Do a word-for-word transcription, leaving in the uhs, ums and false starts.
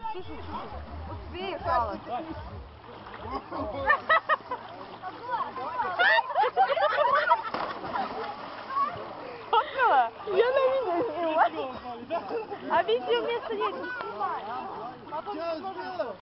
Слушай, слушай. Успеешь, Алла. Попала? Я на видео снимаю. Объектив вместо нет, не снимай. Потом